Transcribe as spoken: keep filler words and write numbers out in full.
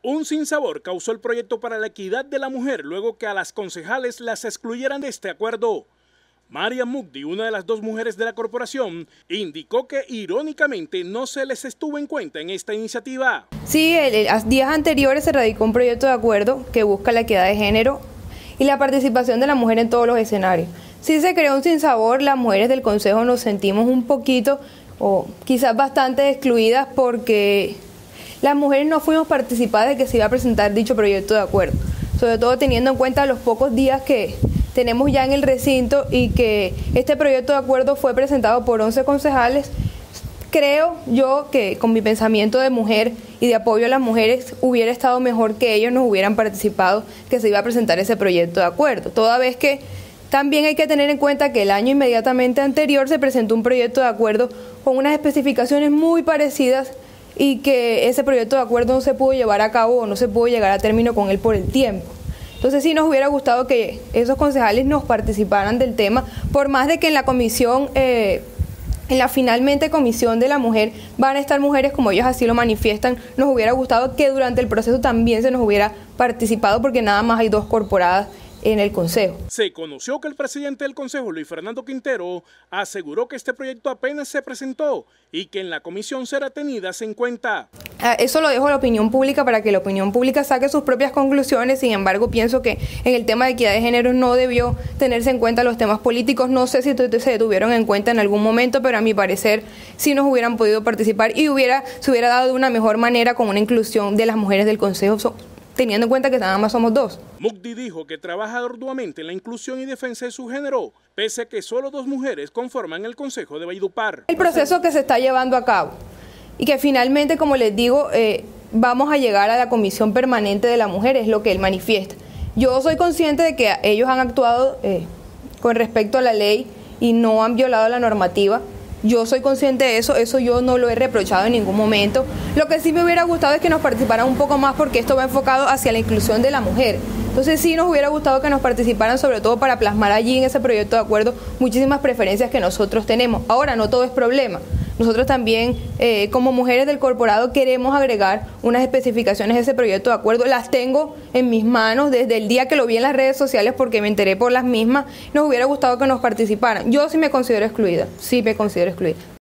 Un sinsabor causó el proyecto para la equidad de la mujer luego que a las concejales las excluyeran de este acuerdo. María Mugdi, una de las dos mujeres de la corporación, indicó que irónicamente no se les estuvo en cuenta en esta iniciativa. Sí, el, el, días anteriores se radicó un proyecto de acuerdo que busca la equidad de género y la participación de la mujer en todos los escenarios. Sí se creó un sinsabor, las mujeres del Consejo nos sentimos un poquito o quizás bastante excluidas porque las mujeres no fuimos participadas de que se iba a presentar dicho proyecto de acuerdo, sobre todo teniendo en cuenta los pocos días que tenemos ya en el recinto y que este proyecto de acuerdo fue presentado por once concejales. Creo yo que con mi pensamiento de mujer y de apoyo a las mujeres hubiera estado mejor que ellos nos hubieran participado que se iba a presentar ese proyecto de acuerdo, toda vez que también hay que tener en cuenta que el año inmediatamente anterior se presentó un proyecto de acuerdo con unas especificaciones muy parecidas y que ese proyecto de acuerdo no se pudo llevar a cabo o no se pudo llegar a término con él por el tiempo. Entonces sí nos hubiera gustado que esos concejales nos participaran del tema, por más de que en la comisión, eh, en la finalmente comisión de la mujer van a estar mujeres como ellos así lo manifiestan, nos hubiera gustado que durante el proceso también se nos hubiera participado porque nada más hay dos corporadas en el Consejo. Se conoció que el presidente del Consejo, Luis Fernando Quintero, aseguró que este proyecto apenas se presentó y que en la comisión será tenidas en cuenta. Eso lo dejo a la opinión pública para que la opinión pública saque sus propias conclusiones. Sin embargo, pienso que en el tema de equidad de género no debió tenerse en cuenta los temas políticos. No sé si se tuvieron en cuenta en algún momento, pero a mi parecer sí nos hubieran podido participar y hubiera, se hubiera dado de una mejor manera con una inclusión de las mujeres del Consejo, teniendo en cuenta que nada más somos dos. Mugdi dijo que trabaja arduamente en la inclusión y defensa de su género, pese a que solo dos mujeres conforman el Consejo de Valledupar. El proceso que se está llevando a cabo y que finalmente, como les digo, eh, vamos a llegar a la Comisión Permanente de la Mujer, es lo que él manifiesta. Yo soy consciente de que ellos han actuado eh, con respecto a la ley y no han violado la normativa. Yo soy consciente de eso, eso yo no lo he reprochado en ningún momento. Lo que sí me hubiera gustado es que nos participaran un poco más porque esto va enfocado hacia la inclusión de la mujer. Entonces sí nos hubiera gustado que nos participaran, sobre todo para plasmar allí en ese proyecto de acuerdo muchísimas preferencias que nosotros tenemos. Ahora, no todo es problema. Nosotros también, eh, como mujeres del corporado, queremos agregar unas especificaciones a ese proyecto de acuerdo. Las tengo en mis manos desde el día que lo vi en las redes sociales porque me enteré por las mismas. Nos hubiera gustado que nos participaran. Yo sí me considero excluida, sí me considero excluida.